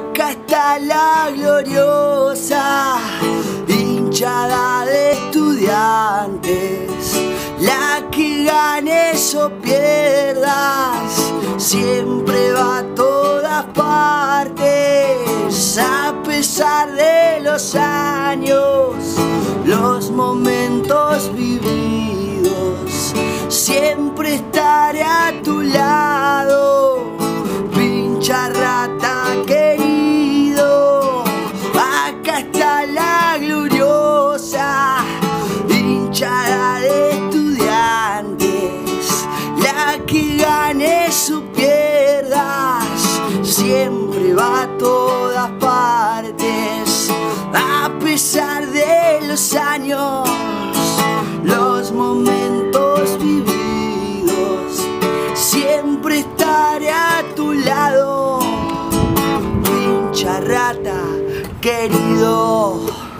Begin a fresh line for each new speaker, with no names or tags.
Acá está la gloriosa hinchada de estudiantes, la que ganes o pierdas, siempre va a todas partes. A pesar de los años, los momentos vividos, siempre estaré a tu lado, pincha rata querido. Acá está la gloriosa hinchada de estudiantes, la que ganes o pierdas, siempre va a todas partes. A pesar de los años, los momentos vividos, siempre estaré a tu lado, pincha rata querido.